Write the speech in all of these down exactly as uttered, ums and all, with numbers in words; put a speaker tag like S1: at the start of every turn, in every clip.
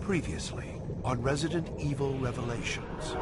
S1: Previously on Resident Evil Revelations.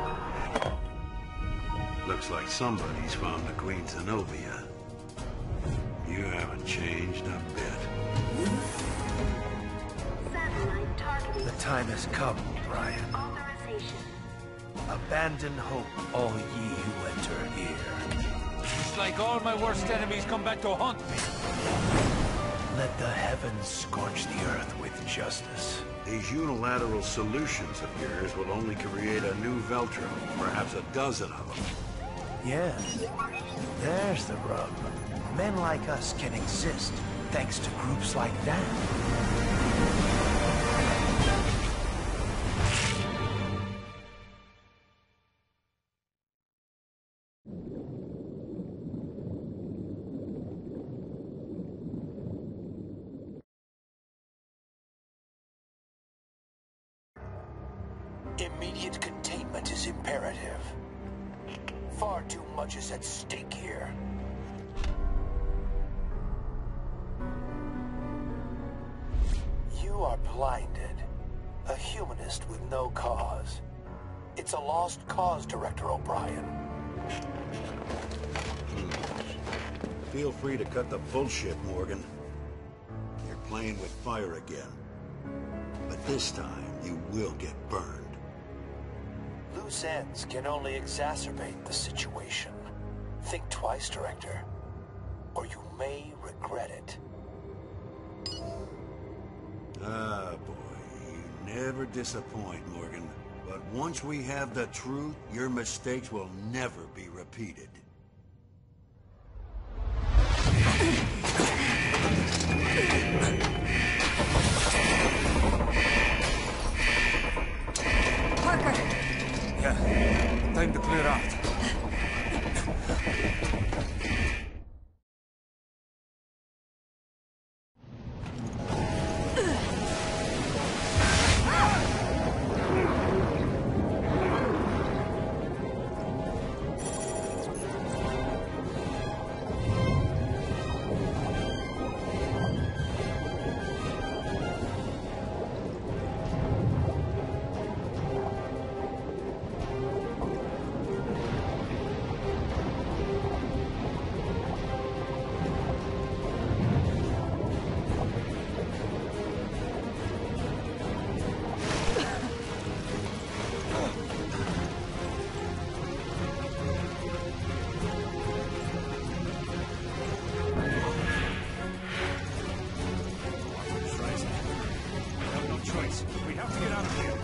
S2: Looks like somebody's found the Queen Zenobia. You haven't changed a bit.
S3: Satellite targeting.
S1: The time has come, Brian.
S3: Authorization.
S1: Abandon hope, all ye who enter here.
S4: It's like all my worst enemies come back to haunt me.
S1: Let the heavens scorch the earth with justice.
S2: These unilateral solutions of yours will only create a new Veltro, perhaps a dozen of them.
S1: Yes, there's the rub. Men like us can exist thanks to groups like that. Immediate containment is imperative. Far too much is at stake here. You are blinded. A humanist with no cause. It's a lost cause, Director O'Brien.
S2: Feel free to cut the bullshit, Morgan. You're playing with fire again. But this time, you will get burned.
S1: Loose ends can only exacerbate the situation. Think twice, Director, or you may regret it.
S2: Ah, boy, you never disappoint, Morgan. But once we have the truth, your mistakes will never be repeated.
S4: Parker! Yeah, time to clear out. We have to get out of here.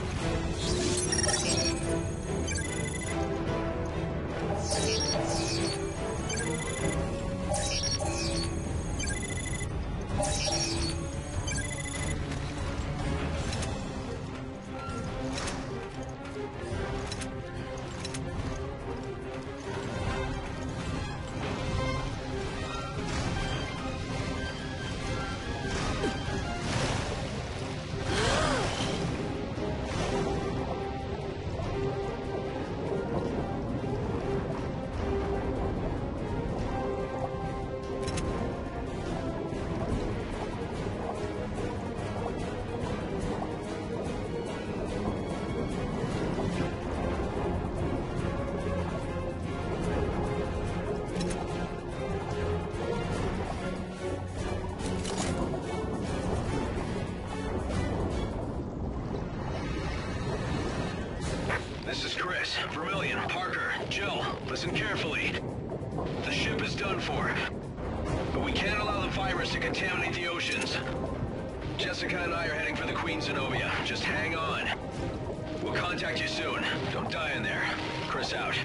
S5: This is Chris, Vermillion, Parker, Jill, listen carefully. The ship is done for, but we can't allow the virus to contaminate the oceans. Jessica and I are heading for the Queen Zenobia. Just hang on. We'll contact you soon. Don't die in there. Chris out.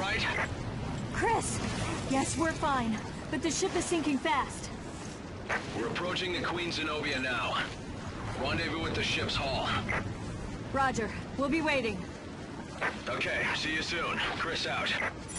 S5: right?
S3: Chris! Yes, we're fine, but the ship is sinking fast.
S5: We're approaching the Queen Zenobia now. Rendezvous at the ship's hull.
S3: Roger. We'll be waiting.
S5: Okay, see you soon. Chris out.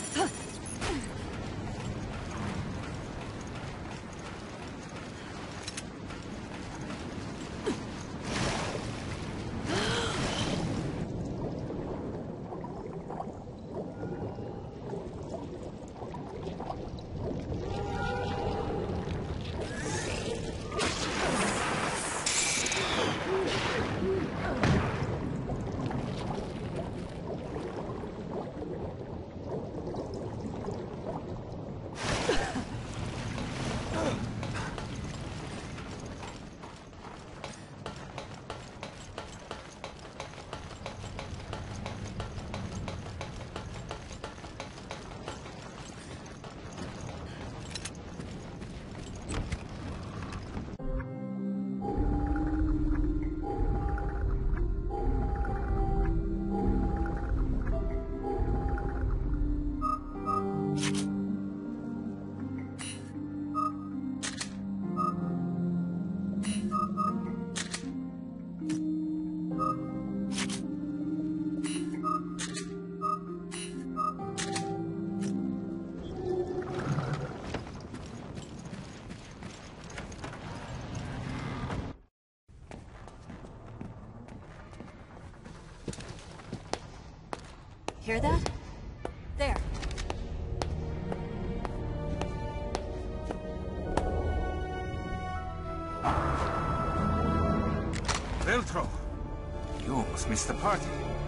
S3: Hear that? There.
S4: Veltro! You almost missed the party.